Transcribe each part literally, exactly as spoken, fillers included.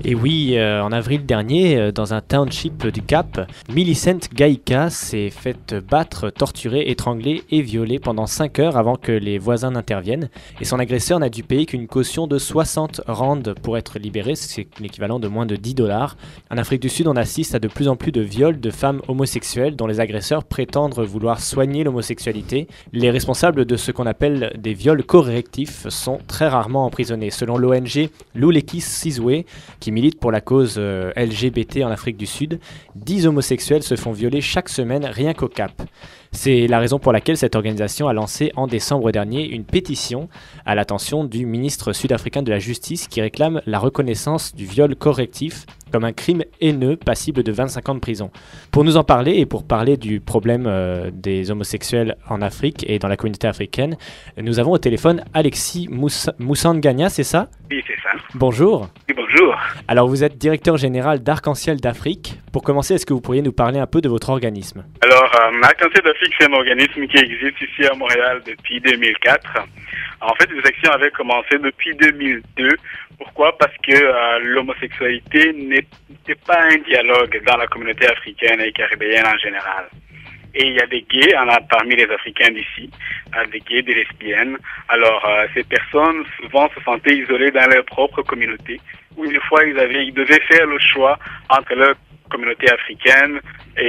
Et oui, euh, en avril dernier, euh, dans un township du Cap, Millicent Gaïka s'est faite battre, torturer, étrangler et violer pendant cinq heures avant que les voisins n'interviennent. Et son agresseur n'a dû payer qu'une caution de soixante rands pour être libéré, c'est l'équivalent de moins de dix dollars. En Afrique du Sud, on assiste à de plus en plus de viols de femmes homosexuelles dont les agresseurs prétendent vouloir soigner l'homosexualité. Les responsables de ce qu'on appelle des viols correctifs sont très rarement emprisonnés. Selon l'O N G Luleki Sizwe, qui milite pour la cause euh, L G B T en Afrique du Sud, dix homosexuels se font violer chaque semaine rien qu'au Cap. C'est la raison pour laquelle cette organisation a lancé en décembre dernier une pétition à l'attention du ministre sud-africain de la Justice qui réclame la reconnaissance du viol correctif comme un crime haineux passible de vingt-cinq ans de prison. Pour nous en parler et pour parler du problème euh, des homosexuels en Afrique et dans la communauté africaine, nous avons au téléphone Alexis Mouss- Moussanganya, c'est ça? Oui, c'est ça. Bonjour. Oui, bonjour. Alors vous êtes directeur général d'Arc-en-Ciel d'Afrique. Pour commencer, est-ce que vous pourriez nous parler un peu de votre organisme? Alors, euh, Arc-en-Ciel d'Afrique, c'est un organisme qui existe ici à Montréal depuis deux mille quatre. En fait, les actions avaient commencé depuis deux mille deux. Pourquoi? Parce que euh, l'homosexualité n'était pas un dialogue dans la communauté africaine et caribéenne en général. Et il y a des gays, on a parmi les Africains d'ici, euh, des gays, des lesbiennes. Alors, euh, ces personnes souvent se sentaient isolées dans leur propre communauté, où une fois ils avaient, ils devaient faire le choix entre leur communauté africaine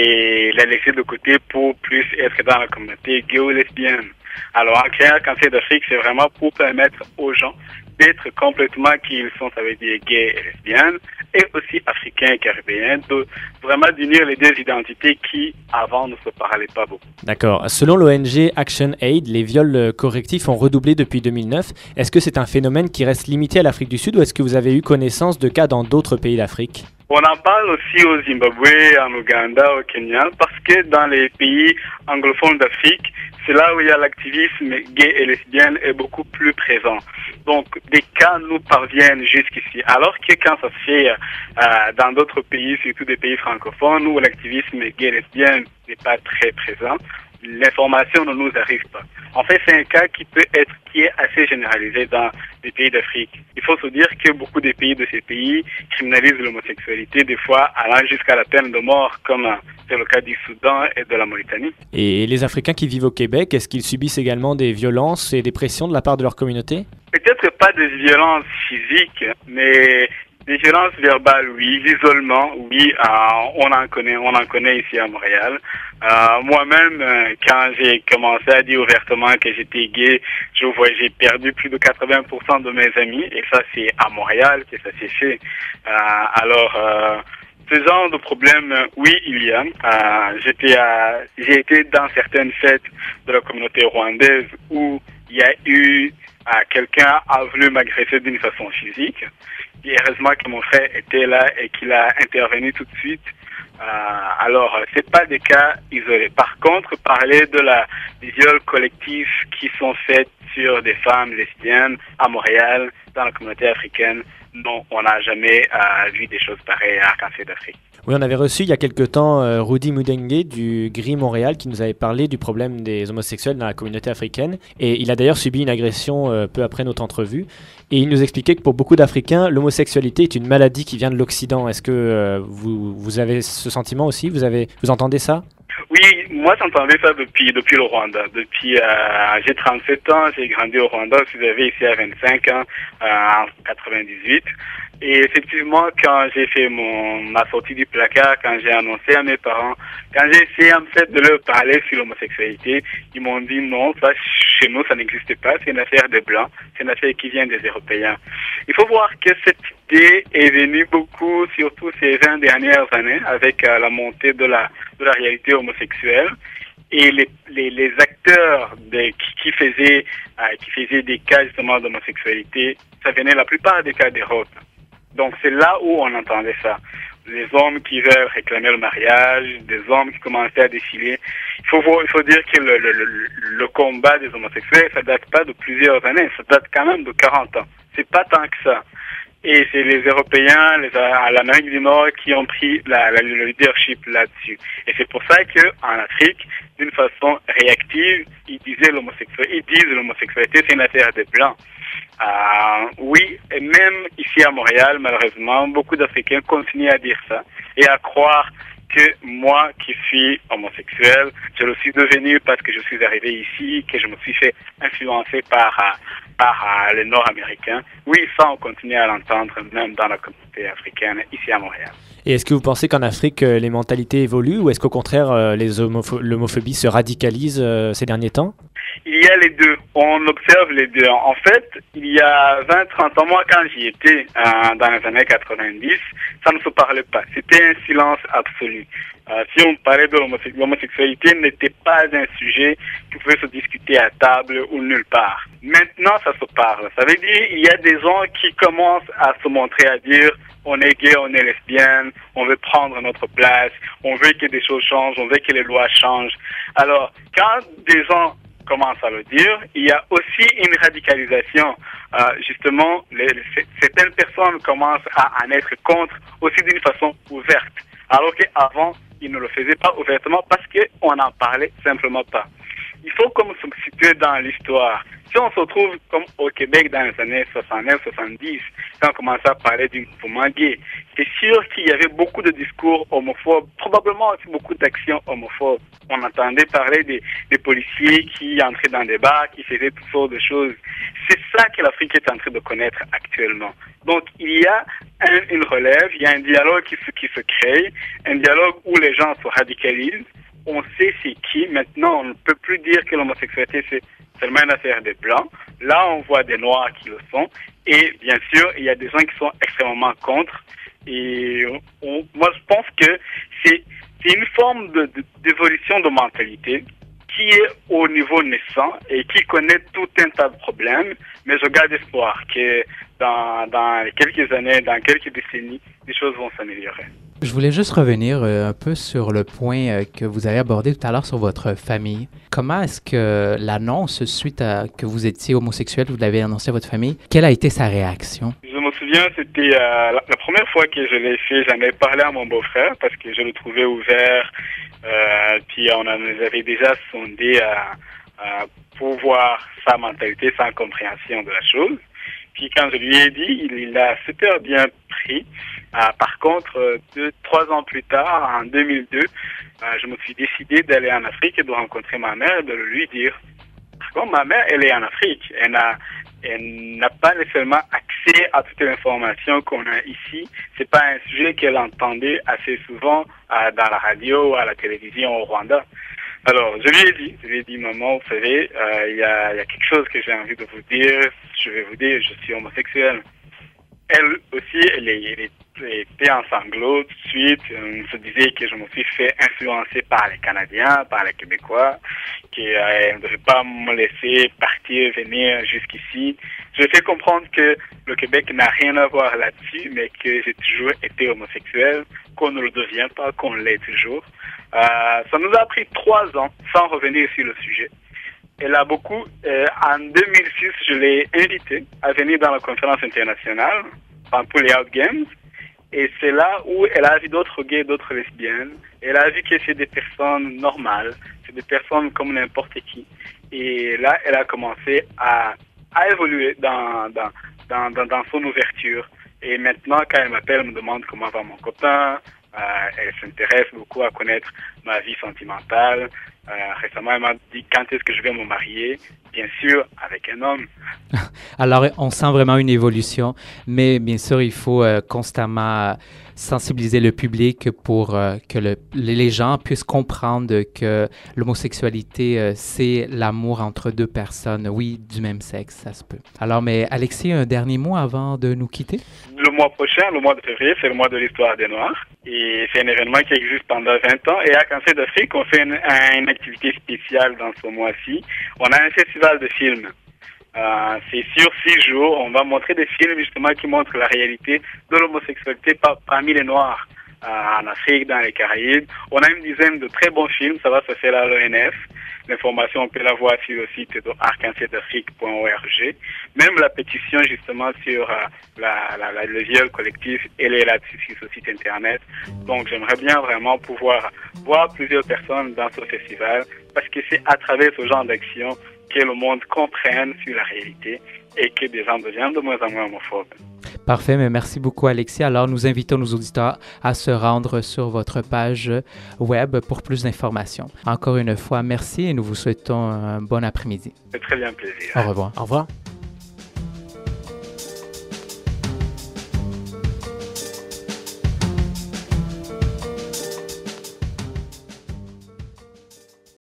et la laisser de côté pour plus être dans la communauté gay ou lesbienne. Alors, en créant Arc-en-Ciel d'Afrique, c'est vraiment pour permettre aux gens d'être complètement qui ils sont, ça veut dire gays et lesbiennes, et aussi africains et caribéens, de vraiment d'unir les deux identités qui, avant, ne se parlaient pas beaucoup. D'accord. Selon l'O N G Action Aid, les viols correctifs ont redoublé depuis deux mille neuf. Est-ce que c'est un phénomène qui reste limité à l'Afrique du Sud ou est-ce que vous avez eu connaissance de cas dans d'autres pays d'Afrique? On en parle aussi au Zimbabwe, en Ouganda, au Kenya, parce que dans les pays anglophones d'Afrique, c'est là où il y a l'activisme gay et lesbienne est beaucoup plus présent. Donc, des cas nous parviennent jusqu'ici. Alors que quand ça se fait euh, dans d'autres pays, surtout des pays francophones, où l'activisme gay et lesbienne n'est pas très présent, l'information ne nous arrive pas. En fait, c'est un cas qui peut être, qui est assez généralisé dans les pays d'Afrique. Il faut se dire que beaucoup des pays de ces pays criminalisent l'homosexualité, des fois allant jusqu'à la peine de mort, comme c'est le cas du Soudan et de la Mauritanie. Et les Africains qui vivent au Québec, est-ce qu'ils subissent également des violences et des pressions de la part de leur communauté? Peut-être pas des violences physiques, mais des violences verbales, oui. L'isolement, oui. Euh, on en connaît, on en connaît ici à Montréal. Euh, moi-même, euh, quand j'ai commencé à dire ouvertement que j'étais gay, je vois, j'ai perdu plus de quatre-vingts pour cent de mes amis, et ça c'est à Montréal que ça s'est fait. Euh, alors, euh, ce genre de problème, oui, il y a. Euh, j'étais à, j'ai été dans certaines fêtes de la communauté rwandaise où il y a eu euh, quelqu'un a voulu m'agresser d'une façon physique. Et heureusement que mon frère était là et qu'il a intervenu tout de suite. Euh, alors, c'est pas des cas isolés. Par contre, parler de la des viols collectifs qui sont faits sur des femmes lesbiennes à Montréal, dans la communauté africaine, non, on n'a jamais euh, vu des choses pareilles à Arc-en-Ciel d'Afrique. Oui, on avait reçu il y a quelque temps euh, Rudy Mudengue du Gris Montréal qui nous avait parlé du problème des homosexuels dans la communauté africaine. Et il a d'ailleurs subi une agression euh, peu après notre entrevue. Et il nous expliquait que pour beaucoup d'Africains, l'homosexualité est une maladie qui vient de l'Occident. Est-ce que euh, vous, vous avez ce sentiment aussi? Vous, avez, vous entendez ça? Oui, moi j'entendais ça depuis depuis le Rwanda. Depuis euh, j'ai trente-sept ans, j'ai grandi au Rwanda, je suis arrivé ici à vingt-cinq ans, euh, en quatre-vingt-dix-huit. Et effectivement, quand j'ai fait mon ma sortie du placard, quand j'ai annoncé à mes parents, quand j'ai essayé en fait de leur parler sur l'homosexualité, ils m'ont dit non, ça chez nous ça n'existe pas, c'est une affaire des Blancs, c'est une affaire qui vient des Européens. Il faut voir que cette idée est venue beaucoup, surtout ces vingt dernières années, avec euh, la montée de la de la réalité homosexuelle. Et les, les, les acteurs de, qui, qui, faisaient, euh, qui faisaient des cas justement d'homosexualité, ça venait la plupart des cas d'Europe. Donc c'est là où on entendait ça. Les hommes qui veulent réclamer le mariage, des hommes qui commençaient à défiler. Il faut, voir, il faut dire que le, le, le, le combat des homosexuels, ça date pas de plusieurs années, ça date quand même de quarante ans. C'est pas tant que ça. Et c'est les Européens, les, à l'Amérique du Nord, qui ont pris la, la, le leadership là-dessus. Et c'est pour ça qu'en Afrique, d'une façon réactive, ils disaient l'homosexualité, ils disent l'homosexualité, c'est une affaire des Blancs. Euh, oui, et même ici à Montréal, malheureusement, beaucoup d'Africains continuent à dire ça et à croire que moi qui suis homosexuel, je le suis devenu parce que je suis arrivé ici, que je me suis fait influencer par, par les Nord-Américains. Oui, ça on continue à l'entendre même dans la communauté africaine ici à Montréal. Et est-ce que vous pensez qu'en Afrique, les mentalités évoluent ou est-ce qu'au contraire, les homopho- l'homophobie se radicalise euh, ces derniers temps? Il y a les deux. On observe les deux. En fait, il y a vingt trente ans, moi, quand j'y étais, euh, dans les années quatre-vingt-dix, ça ne se parlait pas. C'était un silence absolu. Euh, si on parlait de l'homosexualité, l'homosexualité n'était pas un sujet qui pouvait se discuter à table ou nulle part. Maintenant, ça se parle. Ça veut dire il y a des gens qui commencent à se montrer, à dire on est gay, on est lesbienne, on veut prendre notre place, on veut que des choses changent, on veut que les lois changent. Alors, quand des gens commence à le dire, il y a aussi une radicalisation. Euh, justement, les, les, certaines personnes commencent à en être contre aussi d'une façon ouverte, alors qu'avant, ils ne le faisaient pas ouvertement parce qu'on n'en parlait simplement pas. Il faut comme se situer dans l'histoire. Si on se retrouve comme au Québec dans les années soixante-neuf soixante-dix, quand on commençait à parler du mouvement gay, c'est sûr qu'il y avait beaucoup de discours homophobes, probablement aussi beaucoup d'actions homophobes. On entendait parler des, des policiers qui entraient dans des bars, qui faisaient toutes sortes de choses. C'est ça que l'Afrique est en train de connaître actuellement. Donc il y a un, une relève, il y a un dialogue qui se, qui se crée, un dialogue où les gens se radicalisent. On sait c'est qui. Maintenant, on ne peut plus dire que l'homosexualité, c'est seulement une affaire des Blancs. Là, on voit des Noirs qui le sont. Et bien sûr, il y a des gens qui sont extrêmement contre. Et on, moi, je pense que c'est une forme de, de, d'évolution de mentalité qui est au niveau naissant et qui connaît tout un tas de problèmes. Mais je garde espoir que dans, dans quelques années, dans quelques décennies, les choses vont s'améliorer. Je voulais juste revenir euh, un peu sur le point euh, que vous avez abordé tout à l'heure sur votre famille. Comment est-ce que l'annonce suite à que vous étiez homosexuel, vous l'avez annoncé à votre famille, quelle a été sa réaction? Je me souviens, c'était euh, la, la première fois que je l'ai fait, j'en ai parlé à mon beau-frère parce que je le trouvais ouvert. Euh, puis on en avait déjà sondé à, à, pour voir sa mentalité, sa compréhension de la chose. Puis quand je lui ai dit, il, il a super bien pris. Euh, par contre, deux, trois ans plus tard, en deux mille deux, euh, je me suis décidé d'aller en Afrique et de rencontrer ma mère et de lui dire. Par contre, ma mère, elle est en Afrique. Elle n'a, elle n'a pas nécessairement accès à toutes les informations qu'on a ici. C'est pas un sujet qu'elle entendait assez souvent euh, dans la radio ou à la télévision au Rwanda. Alors, je lui ai dit, je lui ai dit, maman, vous savez, euh, il y a, y a quelque chose que j'ai envie de vous dire. Je vais vous dire, je suis homosexuel. Elle aussi, elle, est, elle, est, elle était en sanglots tout de suite. Elle se disait que je me suis fait influencer par les Canadiens, par les Québécois, qu'elle euh, ne devait pas me laisser partir, venir jusqu'ici. Je lui ai fait comprendre que le Québec n'a rien à voir là-dessus, mais que j'ai toujours été homosexuel, qu'on ne le devient pas, qu'on l'est toujours. Euh, ça nous a pris trois ans sans revenir sur le sujet. Elle a beaucoup, euh, en deux mille six, je l'ai invitée à venir dans la conférence internationale pour les Out Games. Et c'est là où elle a vu d'autres gays, d'autres lesbiennes. Elle a vu que c'est des personnes normales, c'est des personnes comme n'importe qui. Et là, elle a commencé à, à évoluer dans, dans, dans, dans, dans son ouverture. Et maintenant, quand elle m'appelle, elle me demande comment va mon copain. Euh, elle s'intéresse beaucoup à connaître ma vie sentimentale. Euh, récemment, elle m'a dit quand est-ce que je vais me marier. Bien sûr, avec un homme. Alors, on sent vraiment une évolution, mais bien sûr, il faut euh, constamment sensibiliser le public pour euh, que le, les gens puissent comprendre que l'homosexualité, euh, c'est l'amour entre deux personnes, oui, du même sexe, ça se peut. Alors, mais Alexis, un dernier mot avant de nous quitter? Le mois prochain, le mois de février, c'est le mois de l'histoire des Noirs. Et c'est un événement qui existe pendant vingt ans. Et à Cancer d'Afrique, on fait une, une activité spéciale dans ce mois-ci. On a un festival de films. Euh, c'est sur six jours. On va montrer des films justement qui montrent la réalité de l'homosexualité par, parmi les Noirs euh, en Afrique, dans les Caraïbes. On a une dizaine de très bons films. Ça va se faire à l'O N F. L'information, on peut la voir sur le site de arc-en-ciel d'Afrique point org. Même la pétition, justement, sur euh, la, la, la, le viol collectif, elle est là-dessus sur ce site Internet. Donc, j'aimerais bien vraiment pouvoir voir plusieurs personnes dans ce festival parce que c'est à travers ce genre d'action que le monde comprenne sur la réalité et que des gens deviennent de moins en moins homophobes. Parfait, mais merci beaucoup Alexis. Alors nous invitons nos auditeurs à se rendre sur votre page web pour plus d'informations. Encore une fois, merci et nous vous souhaitons un bon après-midi. C'est très bien plaisir. Au revoir. Au revoir.